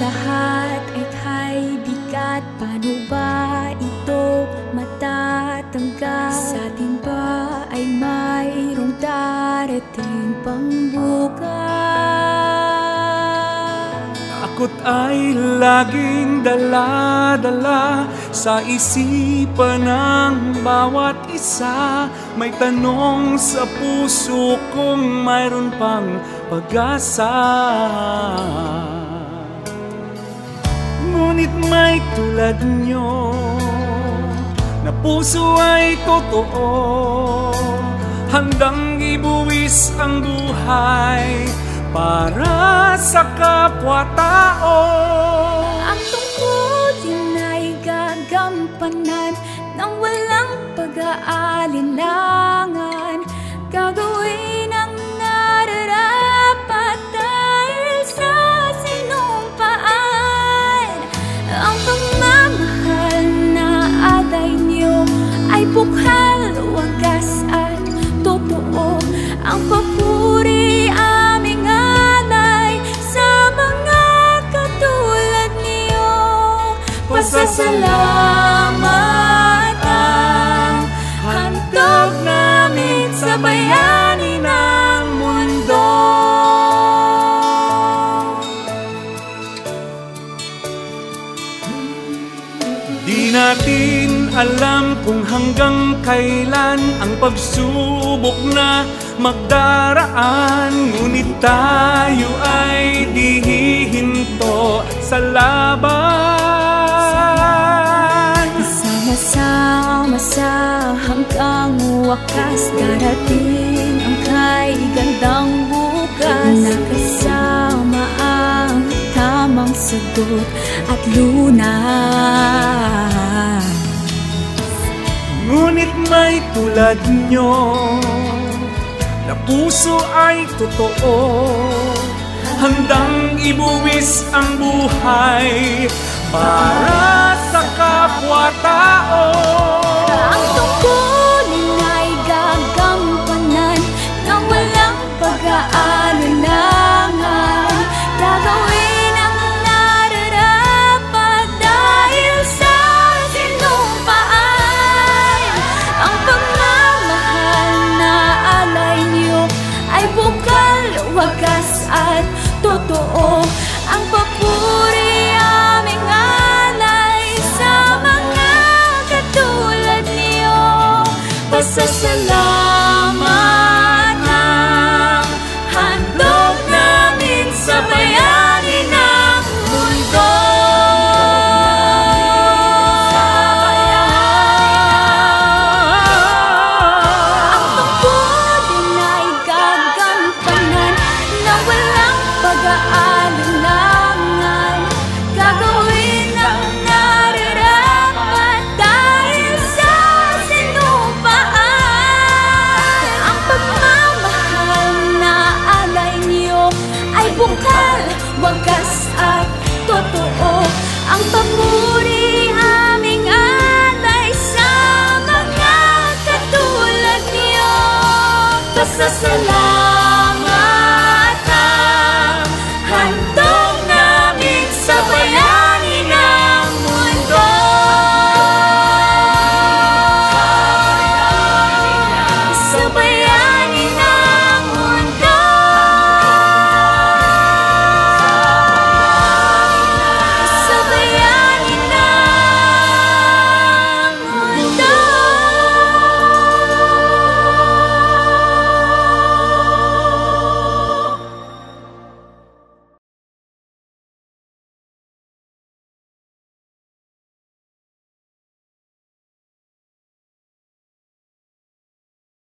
lahat ay kay bigat. Paano ba ito matatanggal? Sa atin ba ay mayroong darating pang bukas? Ako't ay laging dala-dala sa isipan ng bawat isa. May tanong sa puso kung mayroon pang pag-asa. Ngunit may tulad nyo na puso ay totoo, handang ibuwis ang buhay para sa kapwa-tao. Ang tungkulin ay gagampanan nang walang pag-aalinlangan. Gagawin ang nararapat dahil sa sinumpaan. Ang pagmamahal na alay niyo ay bukal, wagas at totoo. Ang papuri aming alay sa mga katulad niyo. Pasasalamat ang handog namin sa bayani ng mundo. Di natin alam kung hanggang kailan ang pagsubok na magdaraan, ngunit tayo ay di hihinto sa laban. Sama-sama sa hanggang wakas, darating ang kay gandang bukas. Nakasama ang tamang sagot at lunas. Ngunit may tulad nyo na puso ay totoo, handang ibuwis ang buhay para sa kapwa-tao. Ang tungkulin ay gagampanan nang walang pag-aalinlangan. Gagawin ang nararapat dahil sa sinumpaan. Ang pagmamahal na alay niyo ay bukal, wagas at totoo. Ang papuri aming alay sa mga katulad niyo. Pasasalamat ang handog namin sa bayani ng mundo. Ang tungkulin ay gagampanan nang walang pag-aalinlangan. Gagawin ang nararapat dahil sa sinumpaan. Ang pagmamahal na alay niyo ay bukal, wagas at totoo. Ang papuri aming alay sa mga katulad niyo. Pasasalamat